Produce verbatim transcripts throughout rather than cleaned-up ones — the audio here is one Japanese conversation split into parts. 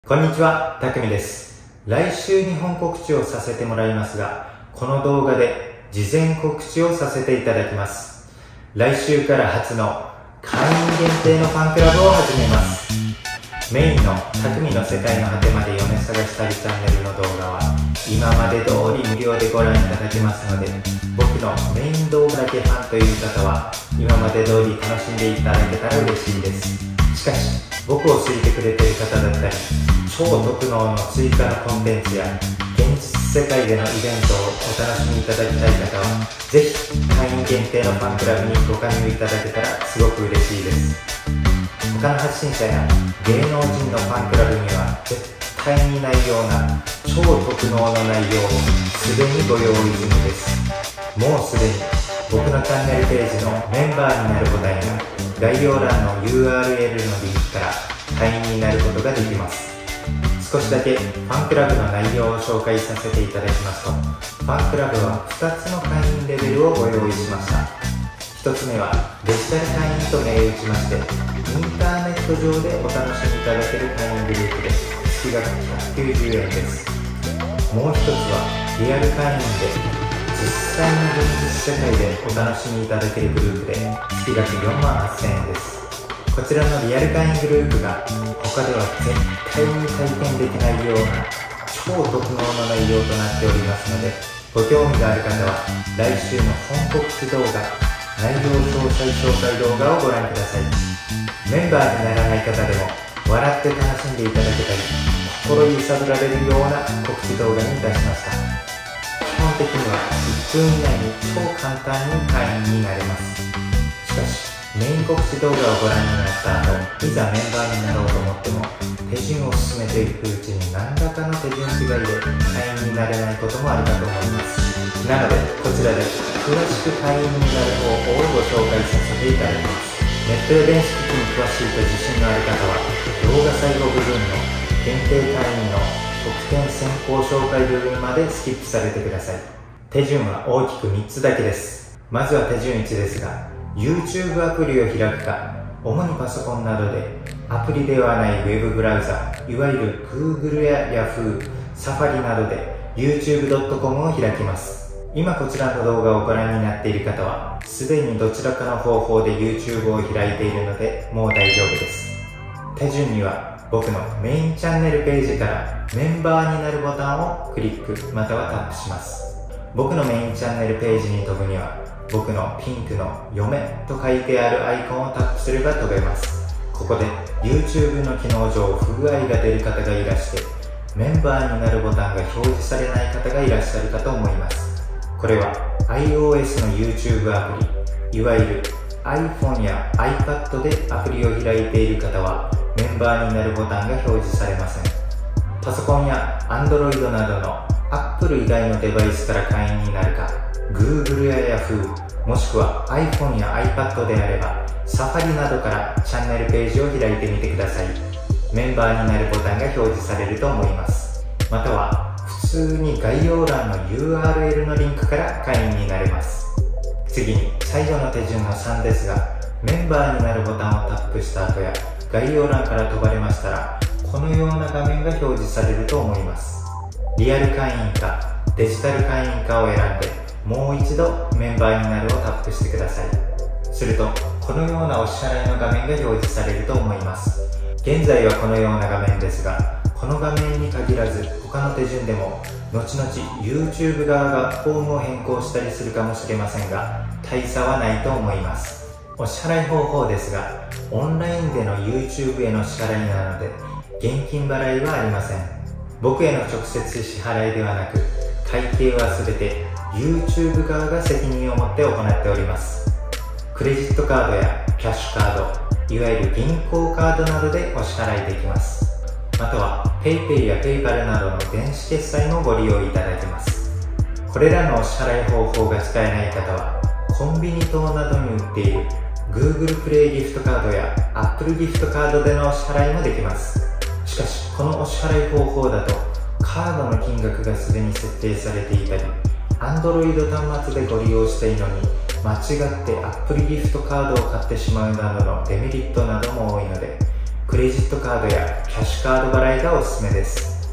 こんにちは、たくみです。来週に本告知をさせてもらいますが、この動画で事前告知をさせていただきます。来週から初の会員限定のファンクラブを始めます。メインのたくみの世界の果てまで嫁探し旅チャンネルの動画は今まで通り無料でご覧いただけますので、僕のメイン動画だけファンという方は今まで通り楽しんでいただけたら嬉しいです。しかし僕を好いてくれている方だったり、超特納の追加のコンテンツや現実世界でのイベントをお楽しみいただきたい方は、ぜひ会員限定のファンクラブにご加入いただけたらすごく嬉しいです。他の発信者や芸能人のファンクラブには絶対にないような超特納の内容をすでにご用意済みです。もうすでに僕のチャンネルページのメンバーになるボタンや概要欄の ユーアールエル のリンクから会員になることができます。少しだけファンクラブの内容を紹介させていただきますと、ファンクラブはふたつの会員レベルをご用意しました。ひとつめはデジタル会員と銘打ちまして、インターネット上でお楽しみいただける会員グループで月額ひゃくきゅうじゅうえんです。もうひとつはリアル会員で実際の現実世界でお楽しみいただけるグループで月額よんまんはっせんえんです。こちらのリアル会員グループが他では絶対に体験できないような超特納の内容となっておりますので、ご興味がある方は来週の本告知動画、内容詳細紹介動画をご覧ください。メンバーにならない方でも笑って楽しんでいただけたり、心揺さぶられるような告知動画にいたしました。基本的にはいっぷん以内に超簡単に会員になれます。しかしメイン告知動画をご覧になった後、いざメンバーになろうと思っても手順を進めていくうちに何らかの手順違いで会員になれないこともあるかと思います。なのでこちらで詳しく会員になる方法をご紹介させていただきます。ネットや電子機器に詳しいと自信のある方は動画最後部分の限定会員の特典先行紹介部分までスキップされてください。手順は大きくみっつだけです。まずは手順いちですが、YouTube アプリを開くか、主にパソコンなどでアプリではないウェブブラウザ、いわゆる Google や Yahoo、Safari などで ユーチューブドットコム を開きます。今こちらの動画をご覧になっている方はすでにどちらかの方法で YouTube を開いているのでもう大丈夫です。手順には僕のメインチャンネルページからメンバーになるボタンをクリックまたはタップします。僕のメインチャンネルページに飛ぶには僕のピンクの嫁と書いてあるアイコンをタップすれば飛べます。ここで YouTube の機能上不具合が出る方がいらして、メンバーになるボタンが表示されない方がいらっしゃるかと思います。これは iOS の YouTube アプリ、いわゆる iPhone や iPad でアプリを開いている方はメンバーになるボタンが表示されません。パソコンや Android などの Apple 以外のデバイスから会員になるか、Google や Yahoo、もしくは iPhone や iPad であれば Safari などからチャンネルページを開いてみてください。メンバーになるボタンが表示されると思います。または普通に概要欄の ユーアールエル のリンクから会員になれます。次に最後の手順のさんですが、メンバーになるボタンをタップした後や概要欄から飛ばれましたら、このような画面が表示されると思います。リアル会員かデジタル会員かを選んでもう一度メンバーになるをタップしてください。するとこのようなお支払いの画面が表示されると思います。現在はこのような画面ですが、この画面に限らず他の手順でも後々 YouTube 側がフォームを変更したりするかもしれませんが、大差はないと思います。お支払い方法ですが、オンラインでの YouTube への支払いなので現金払いはありません。僕への直接支払いではなく、会計は全てYouTube 側が責任を持って行っております。クレジットカードやキャッシュカード、いわゆる銀行カードなどでお支払いできます。または PayPay や PayPal などの電子決済もご利用いただけます。これらのお支払い方法が使えない方はコンビニ等などに売っている Google プレイギフトカードや Apple ギフトカードでのお支払いもできます。しかしこのお支払い方法だとカードの金額がすでに設定されていたり、Android 端末でご利用しているのに間違って Apple ギフトカードを買ってしまうなどのデメリットなども多いので、 クレジットカードやキャッシュカード払いがおすすめです。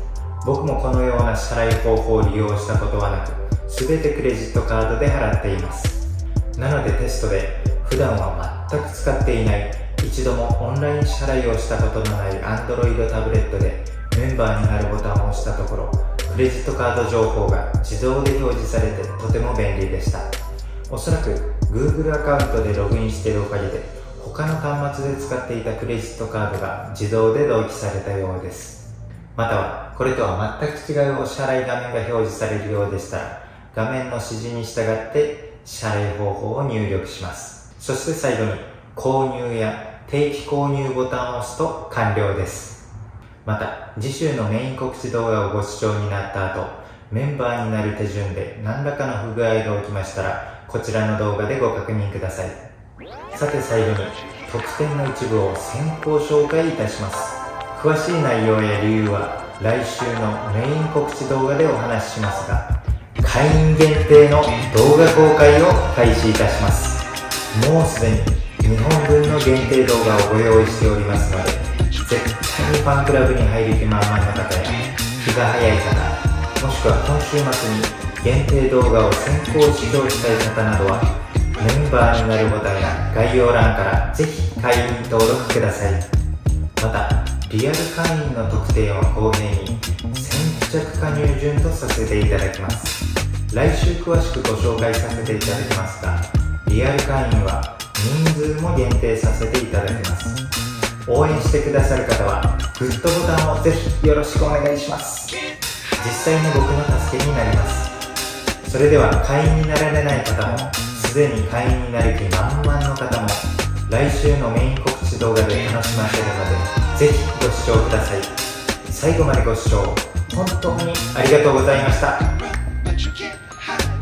僕もこのような支払い方法を利用したことはなく、全てクレジットカードで払っています。なのでテストで普段は全く使っていない、一度もオンライン支払いをしたことのない Android タブレットでメンバーになるボタンを押したところ、クレジットカード情報が自動で表示されてとても便利でした。おそらく Google アカウントでログインしているおかげで、他の端末で使っていたクレジットカードが自動で同期されたようです。またはこれとは全く違うお支払い画面が表示されるようでしたら、画面の指示に従って支払い方法を入力します。そして最後に購入や定期購入ボタンを押すと完了です。また次週のメイン告知動画をご視聴になった後、メンバーになる手順で何らかの不具合が起きましたら、こちらの動画でご確認ください。さて最後に特典の一部を先行紹介いたします。詳しい内容や理由は来週のメイン告知動画でお話ししますが、会員限定の動画公開を開始いたします。もうすでににほんぶんの限定動画をご用意しておりますので、絶対にファンクラブに入る気満々の方や気が早い方、もしくは今週末に限定動画を先行視聴したい方などは、メンバーになるボタンや概要欄からぜひ会員登録ください。またリアル会員の特典は公平に先着加入順とさせていただきます。来週詳しくご紹介させていただきますが、リアル会員は人数も限定させていただきます。応援してくださる方はグッドボタンをぜひよろしくお願いします。実際に僕の助けになります。それでは会員になられない方も、すでに会員になる気満々の方も、来週のメイン告知動画で楽しませるので、ぜひご視聴ください。最後までご視聴本当にありがとうございました。